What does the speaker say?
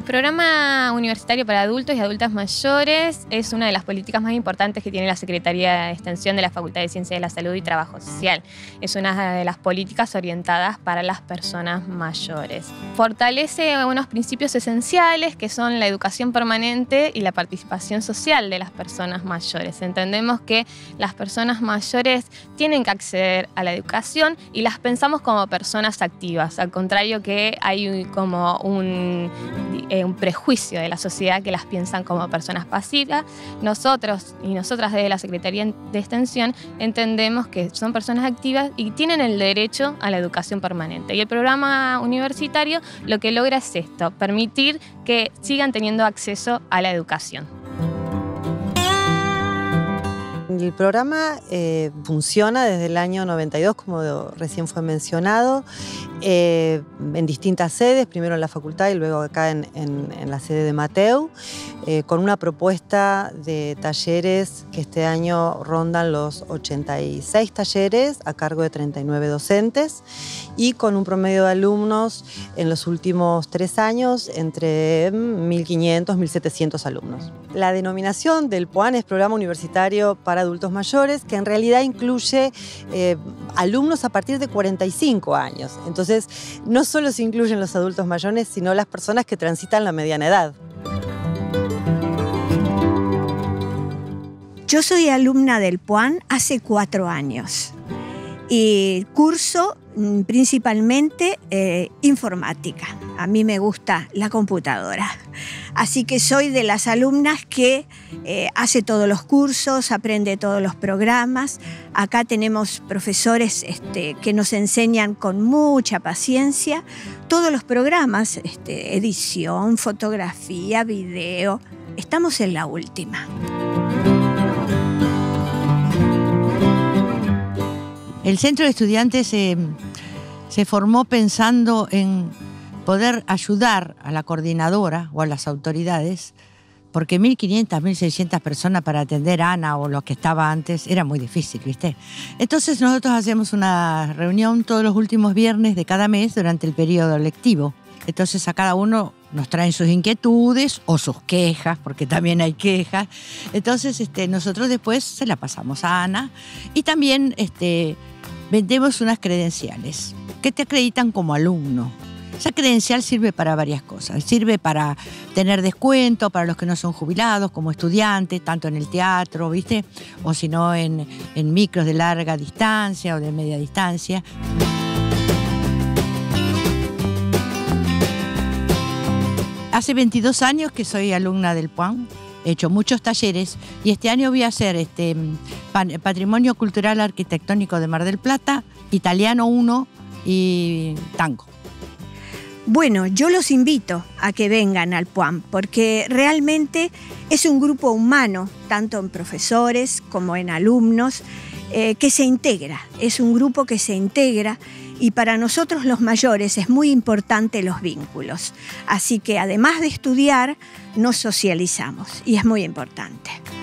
programa universitario para adultos y adultas mayores es una de las políticas más importantes que tiene la Secretaría de Extensión de la Facultad de Ciencias de la Salud y Trabajo Social. Es una de las políticas orientadas para las personas mayores. Fortalece unos principios esenciales que son la educación permanente y la participación social de las personas mayores. Entendemos que las personas mayores tienen que acceder a la educación y las pensamos como personas activas, al contrario que hay como un prejuicio de la sociedad que las piensan como personas pasivas. Nosotros y nosotras desde la Secretaría de Extensión entendemos que son personas activas y tienen el derecho a la educación permanente. Y el programa universitario lo que logra es esto, permitir que sigan teniendo acceso a la educación. El programa funciona desde el año 92, como recién fue mencionado, en distintas sedes, primero en la facultad y luego acá en la sede de Mateu, con una propuesta de talleres que este año rondan los 86 talleres a cargo de 39 docentes y con un promedio de alumnos en los últimos 3 años entre 1.500 y 1.700 alumnos. La denominación del PUAN es Programa Universitario para Adultos Mayores, que en realidad incluye alumnos a partir de 45 años. Entonces, no solo se incluyen los adultos mayores, sino las personas que transitan la mediana edad. Yo soy alumna del PUAN hace 4 años y curso principalmente informática. A mí me gusta la computadora. Así que soy de las alumnas que hace todos los cursos, aprende todos los programas. Acá tenemos profesores que nos enseñan con mucha paciencia todos los programas, edición, fotografía, video. Estamos en la última. El Centro de Estudiantes se formó pensando en poder ayudar a la coordinadora o a las autoridades, porque 1.500, 1.600 personas para atender a Ana o lo que estaba antes era muy difícil, ¿viste? Entonces nosotros hacemos una reunión todos los últimos viernes de cada mes durante el periodo lectivo. Entonces a cada uno nos traen sus inquietudes o sus quejas, porque también hay quejas. Entonces nosotros después se la pasamos a Ana y también vendemos unas credenciales que te acreditan como alumno. Esa credencial sirve para varias cosas. Sirve para tener descuento para los que no son jubilados, como estudiantes, tanto en el teatro, ¿viste? O si no en micros de larga distancia o de media distancia. Hace 22 años que soy alumna del PUAN. He hecho muchos talleres y este año voy a hacer Patrimonio Cultural Arquitectónico de Mar del Plata, Italiano 1 y Tango. Bueno, yo los invito a que vengan al PUAN porque realmente es un grupo humano, tanto en profesores como en alumnos, que se integra. Es un grupo que se integra y para nosotros los mayores es muy importante los vínculos. Así que además de estudiar, nos socializamos y es muy importante.